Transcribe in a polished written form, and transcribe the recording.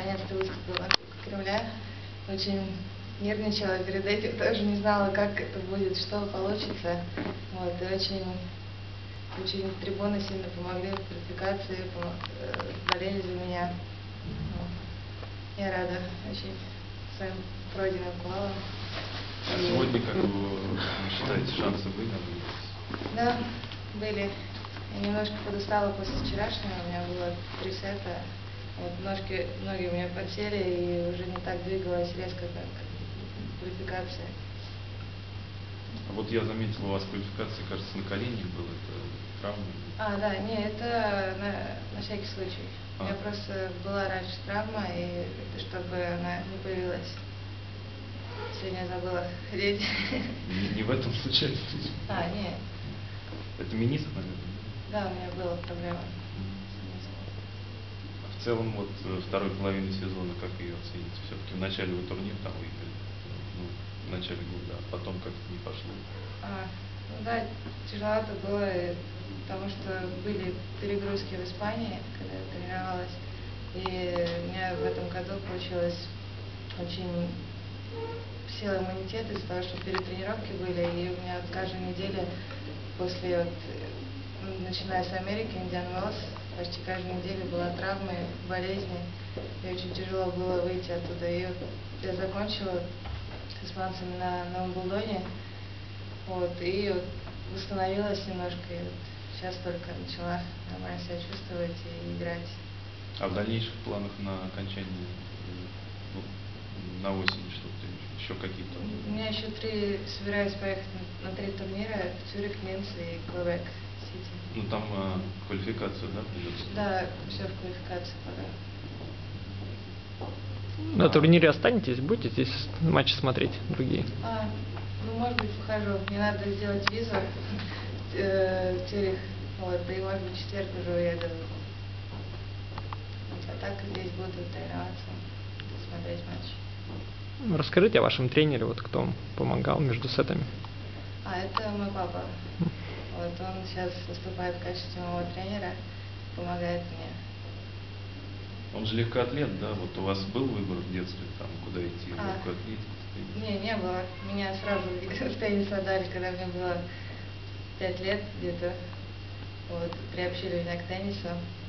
наконец-то выступила на Кубке Кремля. Очень нервничала перед этим, тоже не знала, как это будет, что получится. Вот, и очень трибуны сильно помогли в квалификации, болели за меня. Вот. Я рада очень своим пройденным плавом. А сегодня, как вы считаете, шансы были? Да, были. Я немножко подустала после вчерашнего, у меня было 3 сета. Вот, ноги у меня подсели и уже не так двигалась резко, как в квалификации. А вот я заметил, у вас квалификация, кажется, на коленник был, это травма? Да, не, это на всякий случай. У меня просто была раньше травма, и это чтобы она не появилась. Сегодня я забыла ходить. Не в этом случае? Нет. Это мениск, наверное? Да, у меня была проблема. В целом, вот второй половины сезона, как ее оцените? Все-таки в начале вы турнир там выиграли, в начале года, а потом как-то не пошло. Да, тяжеловато было, потому что были перегрузки в Испании, когда я тренировалась. И у меня в этом году получилось очень сел иммунитет из-за того, что перетренировки были, и у меня каждую неделю после, начиная с Америки, Индиан Уэллс, почти каждую неделю была травма, болезни, и очень тяжело было выйти оттуда. И вот я закончила с испанцами на Уимблдоне, и восстановилась немножко, и сейчас только начала нормально себя чувствовать и играть. А в дальнейших планах на окончание, на осень что-то, еще какие-то? У меня еще собираюсь поехать на 3 турнира: в Цюрих, Линц и Квебек-Сити. Там квалификацию, да, придется? Да, все в квалификации пока. На турнире останетесь? Будете здесь матчи смотреть другие? Может быть, похожу. Мне надо сделать визу в Цюрих. И может быть, в четверг уже уеду. А так здесь буду тренироваться, смотреть матч. Расскажите о вашем тренере, кто вам помогал между сетами. Это мой папа. Он сейчас выступает в качестве моего тренера, помогает мне. Он же легкоатлет, да? Вот у вас был выбор в детстве, куда идти, легкоатлетику? Не было. Меня сразу в теннис отдали, когда мне было 5 лет где-то. Приобщили меня к теннису.